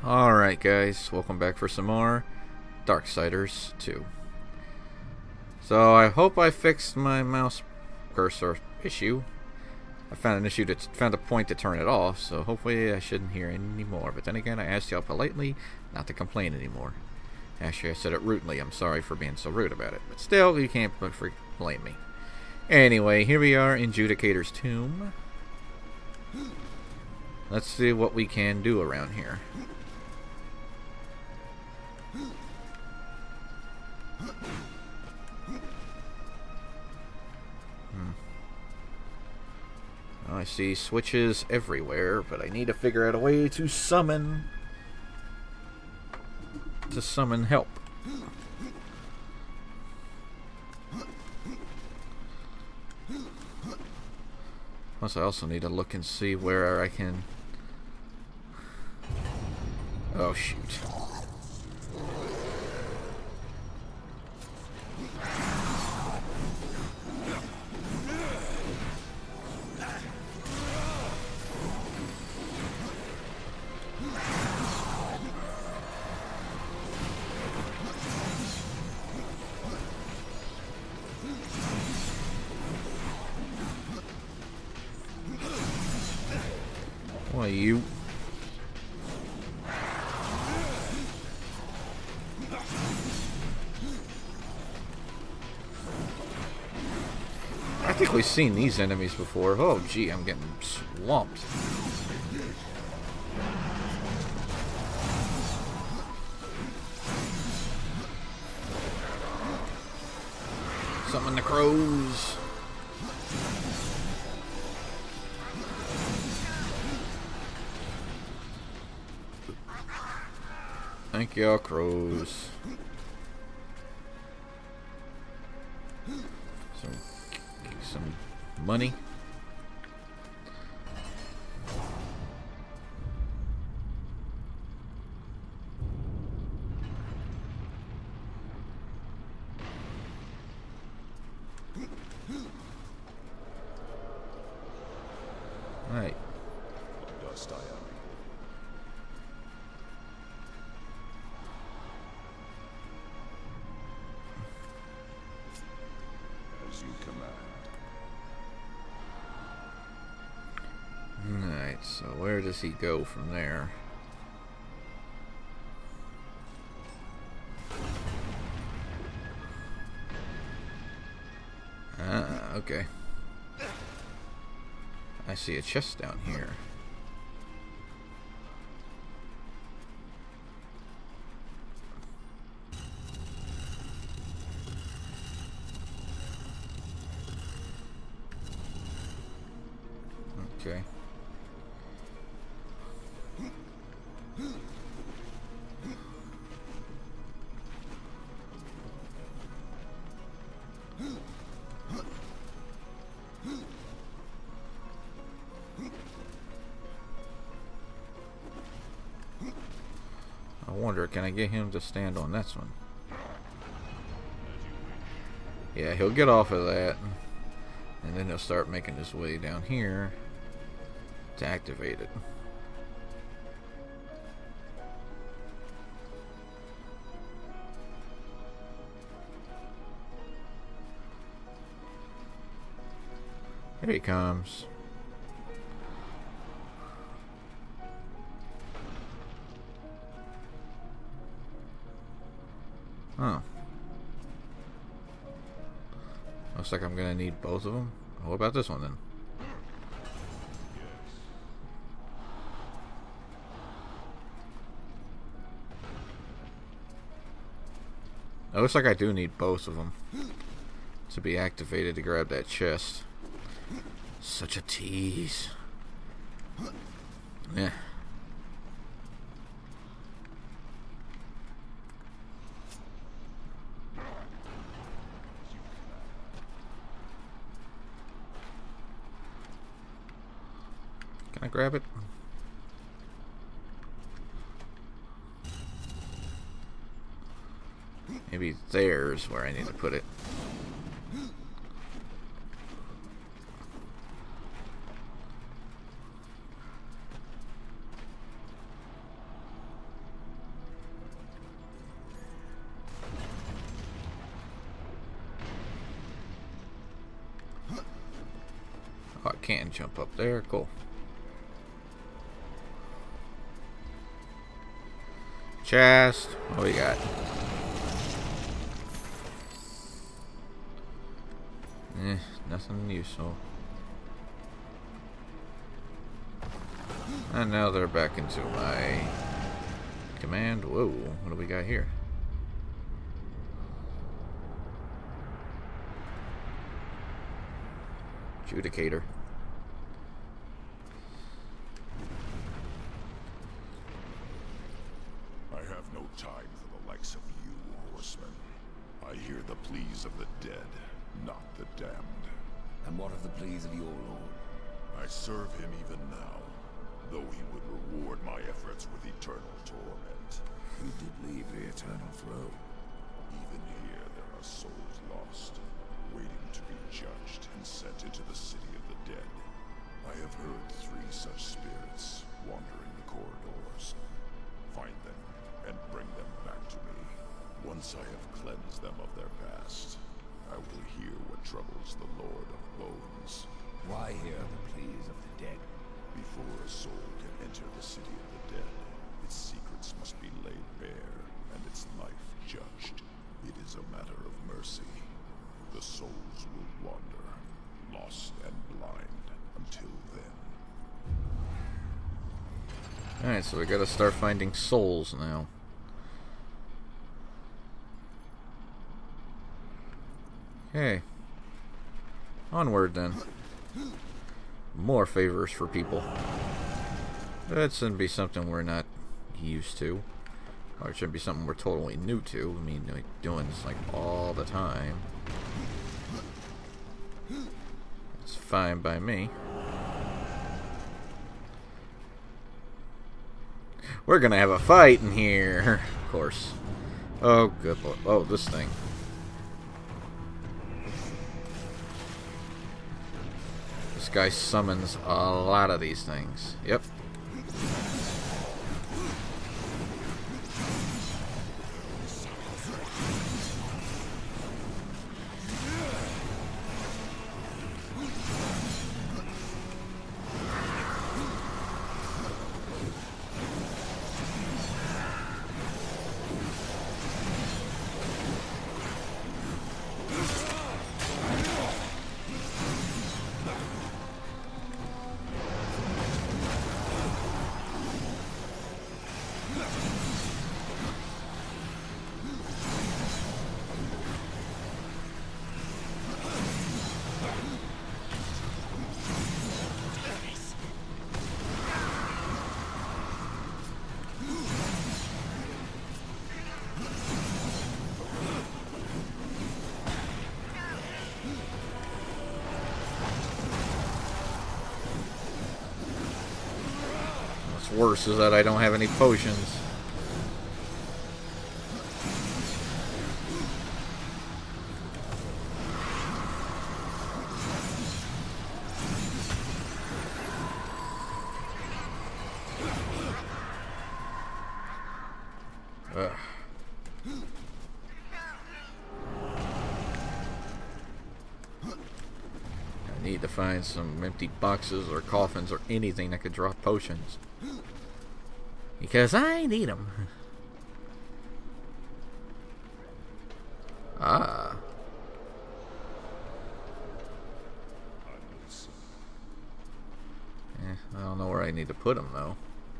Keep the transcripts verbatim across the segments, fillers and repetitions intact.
Alright guys, welcome back for some more Darksiders two. So I hope I fixed my mouse cursor issue. I found an issue to found a point to turn it off, so hopefully I shouldn't hear any more. But then again, I asked y'all politely not to complain anymore. Actually, I said it rudely. I'm sorry for being so rude about it. But still, you can't blame me. Anyway, here we are in Judicator's Tomb. Let's see what we can do around here. Hmm. Well, I see switches everywhere, but I need to figure out a way to summon to summon help. Plus, I also need to look and see where I can. Oh shoot. Why you? I think we've seen these enemies before. Oh gee, I'm getting swamped. Summon the crows. Thank y'all, crows. Some, some money. All right. Dust I am. Alright, so where does he go from there? Ah, okay. I see a chest down here. Okay. I wonder, can I get him to stand on this one? Yeah, he'll get off of that, and then he'll start making his way down here to activate it. Here he comes. Oh. Looks like I'm gonna need both of them. What about this one then? It looks like I do need both of them to be activated to grab that chest. Such a tease. Yeah. Can I grab it? Maybe there's where I need to put it. can jump up there. Cool. Chest. What we got? Eh, nothing useful. And now they're back into my command. Whoa, what do we got here? Adjudicator. I have no time for the likes of you, horseman. I hear the pleas of the dead, not the damned. And what of the pleas of your lord? I serve him even now, though he would reward my efforts with eternal torment. You did leave the eternal throne. Even here there are souls lost, waiting to be judged and sent into the city of the dead. I have heard three such spirits wandering the corridors. Find them and bring them back to me. Once I have cleansed them of their past, I will hear what troubles the Lord of Bones. Why hear the pleas of the dead? Before a soul can enter the city of the dead, its secrets must be laid bare and its life judged. It is a matter of mercy. The souls will wander, lost and blind, until then. Alright, so we gotta start finding souls now. Okay. Onward then. More favors for people. That shouldn't be something we're not used to. Or it shouldn't be something we're totally new to. I mean, like, doing this like all the time. It's fine by me. We're gonna have a fight in here. Of course. Oh, good lord. Oh, this thing. This guy summons a lot of these things. Yep. Worse is that I don't have any potions. Ugh. I need to find some empty boxes or coffins or anything that could drop potions. Because I need them. Ah. Eh, I don't know where I need to put them though.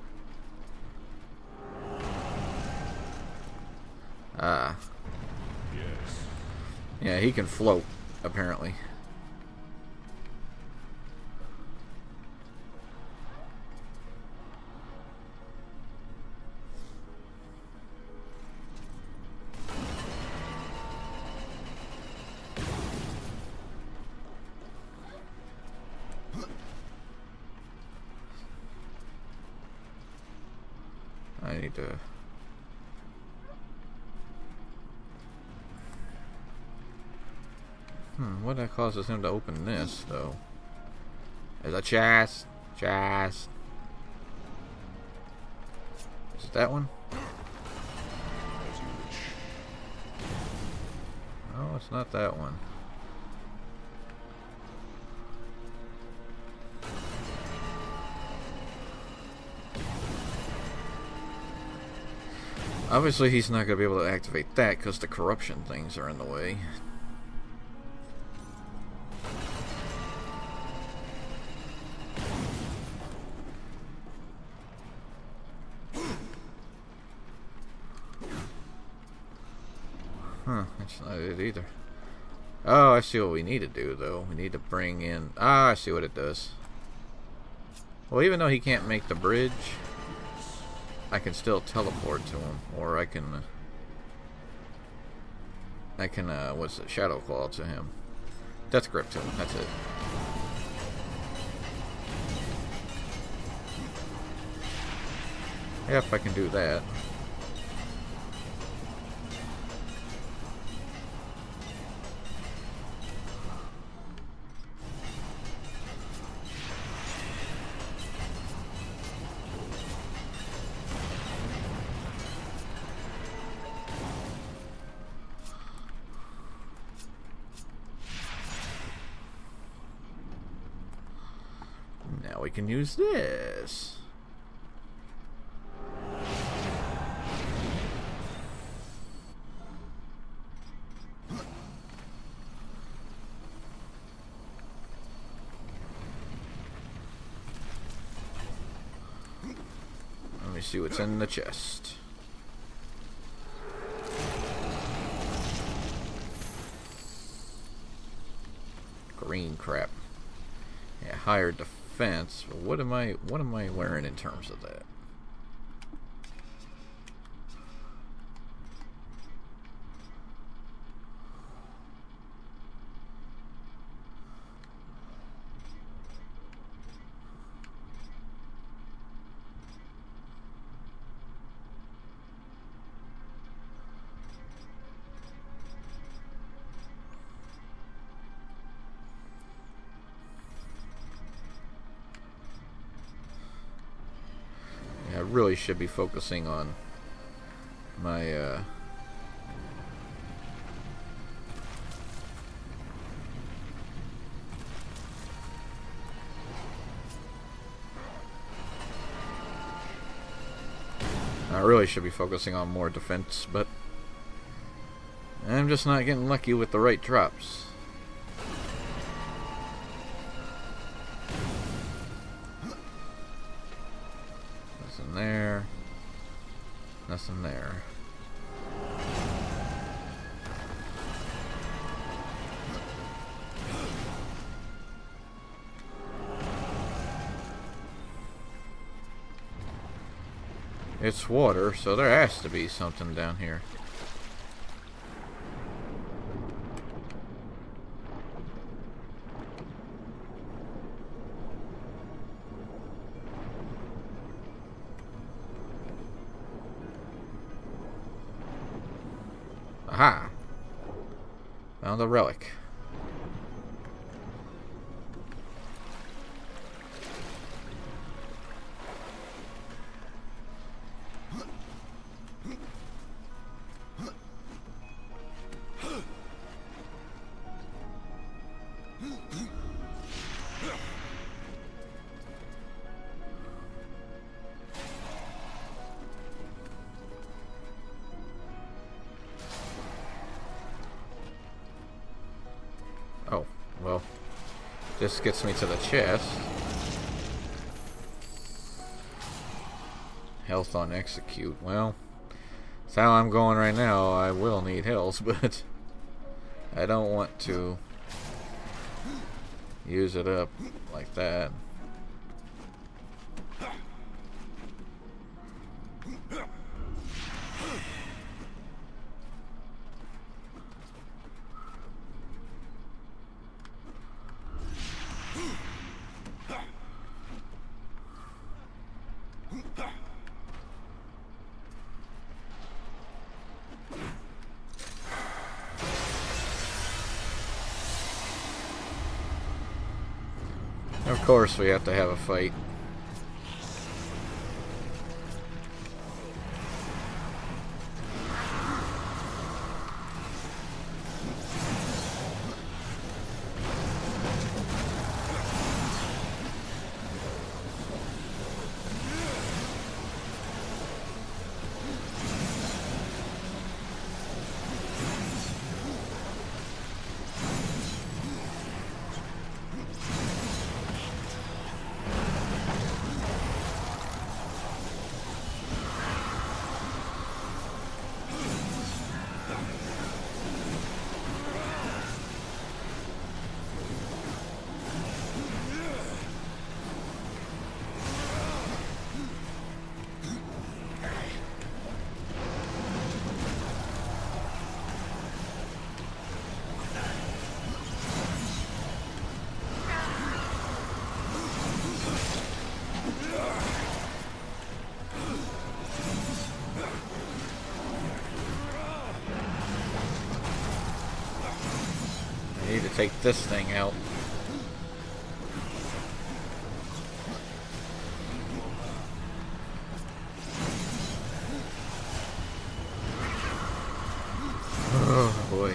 Ah. Yes. Yeah, he can float, apparently. I need to... Hmm, what that causes him to open this, though? There's a chest. Chest. Is it that one? As you wish. No, it's not that one. Obviously, he's not going to be able to activate that because the corruption things are in the way. Huh, that's not it either. Oh, I see what we need to do, though. We need to bring in... Ah, I see what it does. Well, even though he can't make the bridge, I can still teleport to him. Or I can... Uh, I can, uh, what's it? Shadow Claw to him. Death Grip to him. That's it. Yep, I can do that. Now we can use this. Let me see what's in the chest. Green crap. Yeah, higher defense. But what am I what am I wearing in terms of that? I really should be focusing on my uh, I really should be focusing on more defense, but I'm just not getting lucky with the right drops. Nothing there. Nothing there. It's water, so there has to be something down here. Aha! Found a relic. Oh, well, this gets me to the chest. Health on execute. Well, that's how I'm going right now. I will need health, but I don't want to use it up like that. Of course we have to have a fight. take this thing out. Oh boy.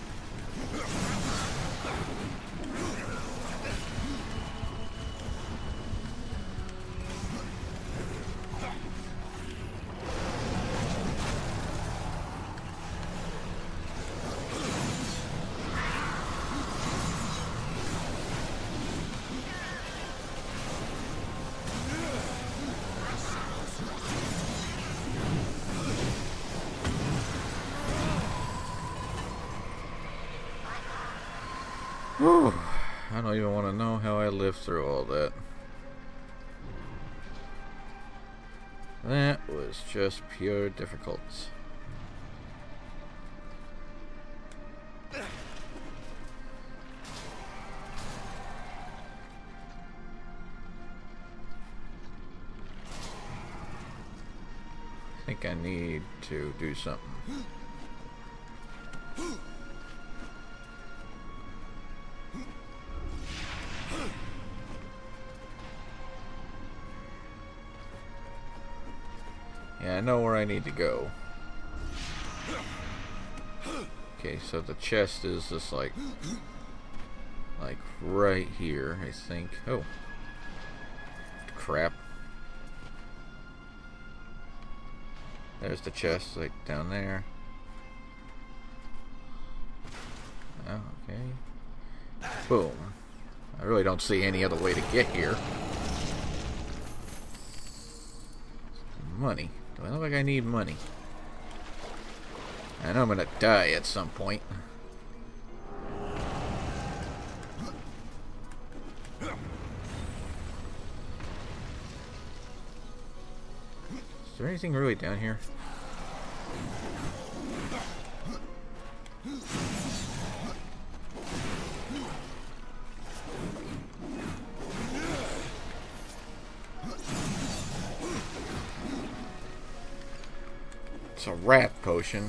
Whew. I don't even want to know how I lived through all that. That was just pure difficult. I think I need to do something. Yeah, I know where I need to go. Okay, so the chest is just like, like right here, I think. Oh, crap. There's the chest, like down there. Oh, okay. Boom. I really don't see any other way to get here. Money. Do I look like I need money? I know I'm gonna die at some point. Is there anything really down here? It's a rat potion.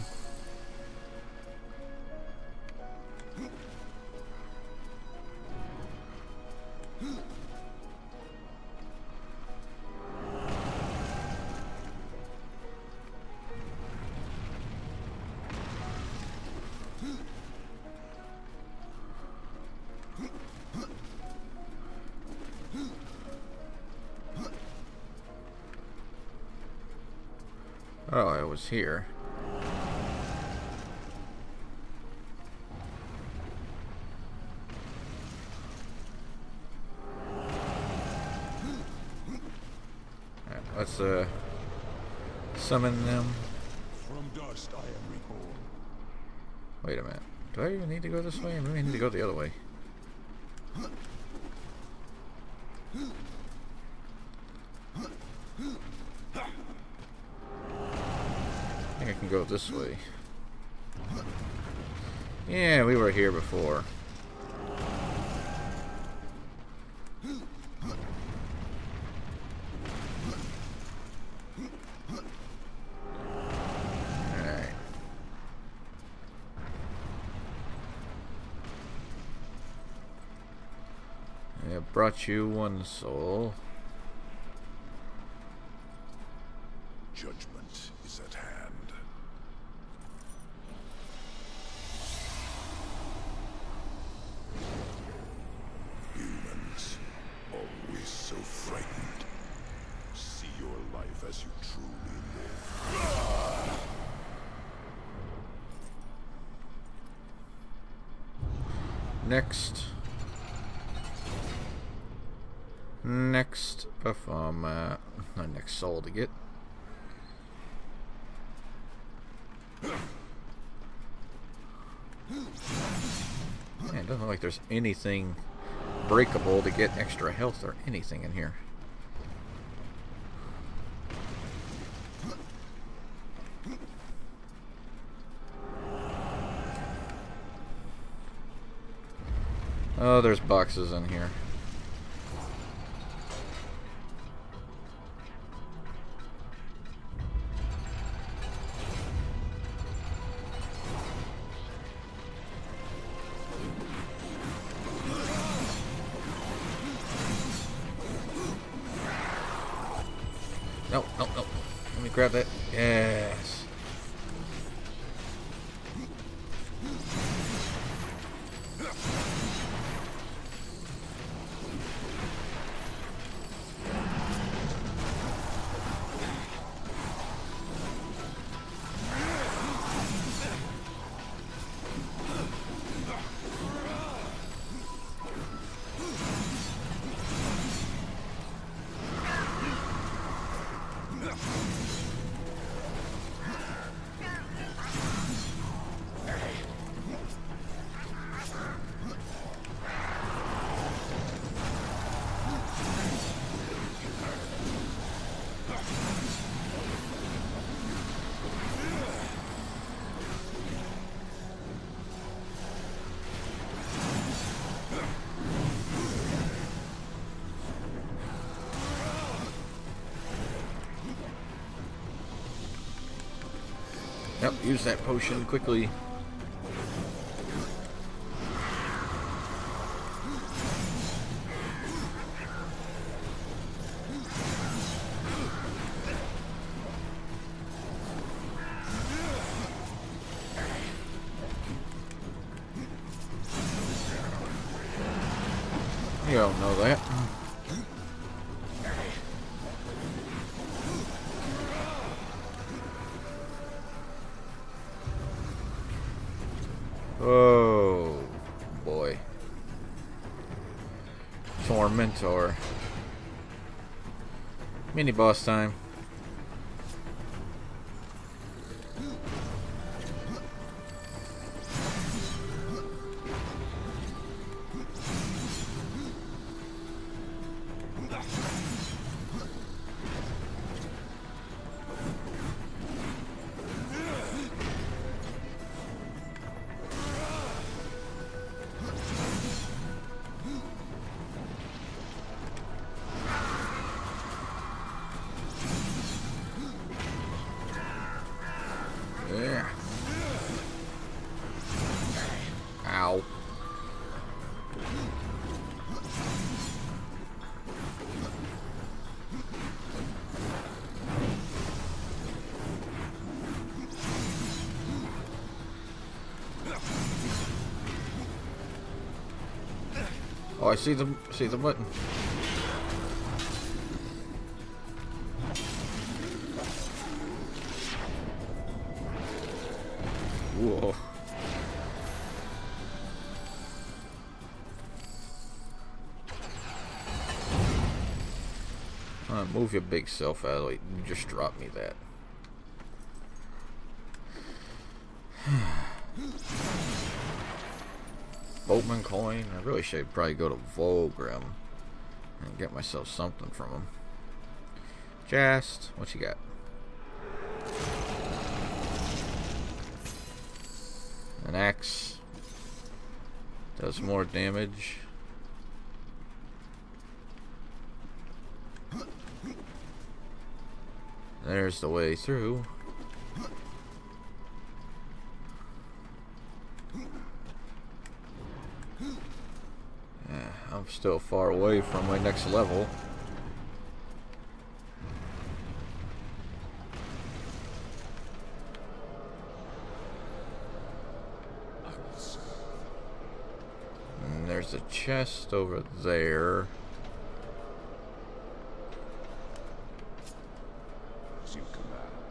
Oh, I was here. Alright, let's uh summon them. From dust I am reborn. Wait a minute. Do I even need to go this way? I really need to go the other way. I think I can go this way. Yeah, we were here before. Alright. I brought you one soul. Judgment is at hand. Humans, always so frightened. See your life as you truly live. Next. Next perform uh my next soul to get. Man, it doesn't look like there's anything breakable to get extra health or anything in here. Oh, there's boxes in here. No, no, no. Let me grab that. Yes. Yep, use that potion quickly. You don't know that. Oh boy. Tormentor. Mini boss time. Yeah. Ow. Oh, I see the see the button. Whoa. Uh, move your big self out of the way. You just drop me that. Boatman coin. I really should probably go to Volgrim and get myself something from him. Just what you got? An axe does more damage. There's the way through. Yeah, I'm still far away from my next level. And there's a chest over there. As you command.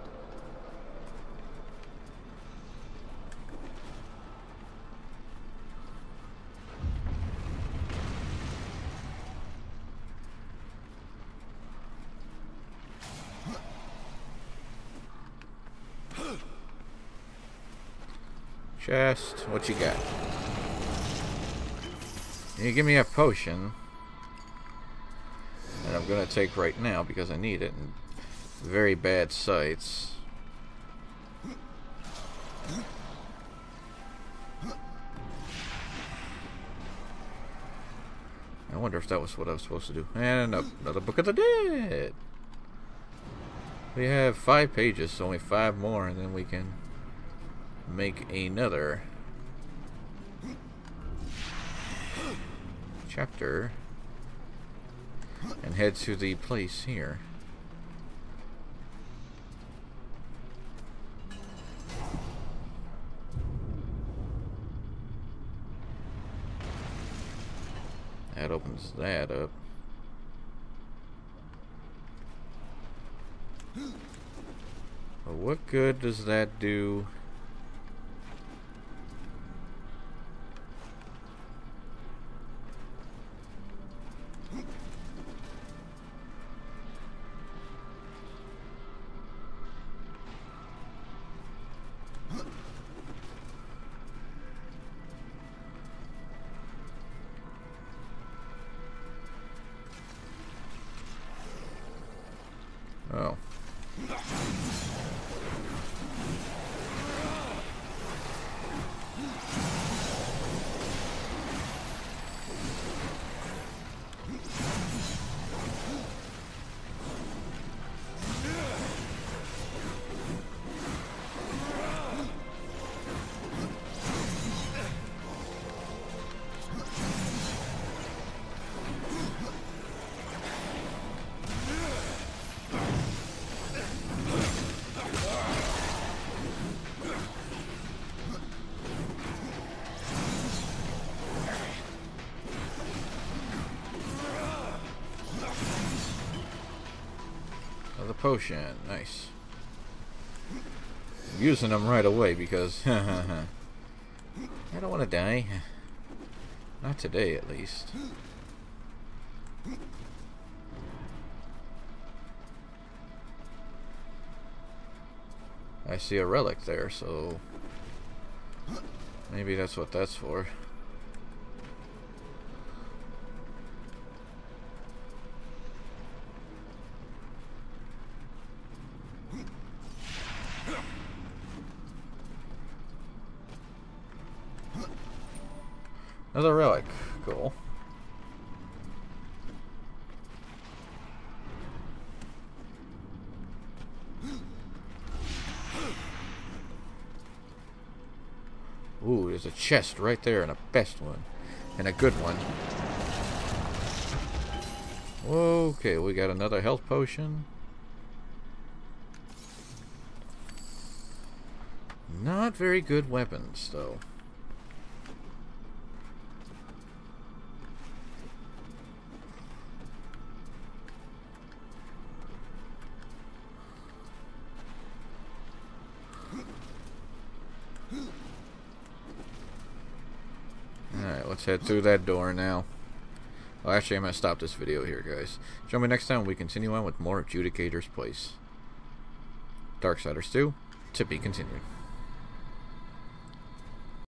Chest, what you got? You give me a potion that I'm gonna take right now because I need it in very bad sights. I wonder if that was what I was supposed to do. And another Book of the Dead. We have five pages, so only five more, and then we can make another chapter and head to the place here. opens that up. But what good does that do? Oh. Another potion, nice. I'm using them right away because I don't want to die. Not today, at least. I see a relic there, so maybe that's what that's for. Another relic. Cool. Ooh, there's a chest right there, and a best one. And a good one. Okay, we got another health potion. Not very good weapons, though. Alright, let's head through that door now. Well, actually, I'm going to stop this video here, guys. Join me next time when we continue on with more of Judicator's Place. Darksiders two, to be continued.